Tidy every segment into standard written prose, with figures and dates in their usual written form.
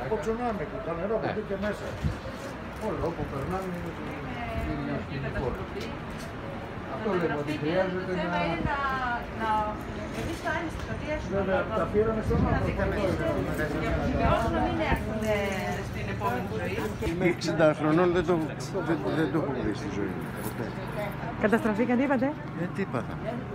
Από τσουνάμι, το νερό που μπήκε μέσα. Όλο όπου περνάμε είναι μια σκηνικό. Αυτό λέμε ότι χρειάζεται να... Βέβαια, τα πήραμε στον άνθρωπο. Όσο να μην έρθουν στην επόμενη ζωή. Είμαι 60 χρονών, δεν το έχω δει στη ζωή μου. Καταστραφήκατε, είπατε. Τι είπατε.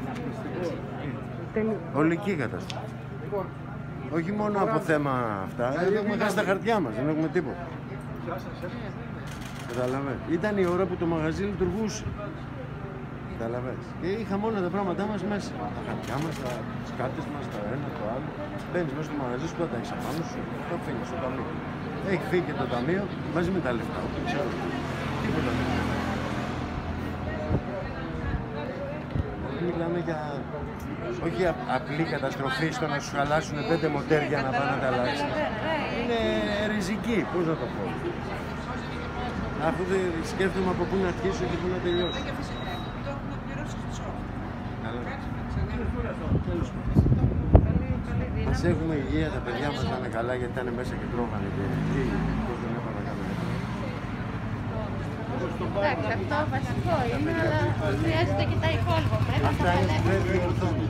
Ολική καταστροφή. Όχι μόνο από θέμα αυτά, έχουμε χάσει τα χαρτιά μας, δεν έχουμε τίποτα. Καταλαβαίνεις. Ήταν η ώρα που το μαγαζί λειτουργούσε. Καταλαβαίνεις. Και είχαμε όλα τα πράγματά μας μέσα. Τα χαρτιά μας, τα κάρτες μας, το ένα, το άλλο. Μπαίνεις μέσα στο μαγαζί σου, τα έχεις απάνω σου, το φύγεις στο ταμείο. Έχει φύγει και το ταμείο μαζί με τα λεφτά. Ξέρω. Τίποτα δεν. Μιλάμε για όχι απλή καταστροφή στο να σου χαλάσουν 5 μοτέρια να πάνε να τα αλλάξουν. Είναι ριζική, πώς να το πω. Αφού δεν σκέφτομαι από πού να αρχίσω και πού να τελειώσω. Ας έχουμε υγεία, τα παιδιά μας να είναι καλά γιατί ήταν μέσα και τρώγανε και πώς δεν έπρεπε να κάνουμε. Εντάξει, αυτό βασικό είναι, αλλά χρειάζεται και τα υπόλοιπα. Αυτά είναι πρέπει ορθόνοι.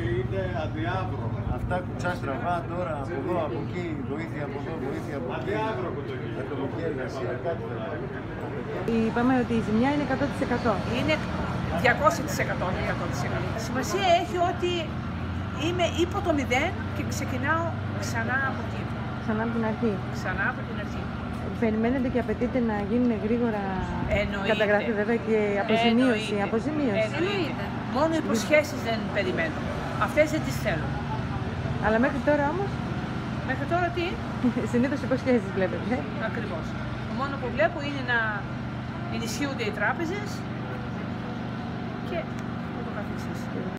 Αυτά κουτσά στραβά τώρα από εδώ, από εκεί, βοήθεια από εδώ, βοήθεια από εκεί. Ατομική εργασία, κάτι δεν. Είπαμε ότι η ζημιά είναι 100%. Είναι 200%, όχι 100%. Σημασία έχει ότι είμαι υπό το 0 και ξεκινάω ξανά από εκεί. Ξανά από την αρχή. Ξανά από την αρχή. Περιμένετε και απαιτείτε να γίνουν γρήγορα καταγραφή, βέβαια, και αποζημίωση. Εννοείται. Μόνο υποσχέσεις δεν περιμένω. Αυτές δεν τις θέλω. Αλλά μέχρι τώρα όμως. Μέχρι τώρα τι? Συνήθως υποσχέσεις βλέπετε. Ακριβώς. Το μόνο που βλέπω είναι να ενισχύονται οι τράπεζες και ούτω καθεξής.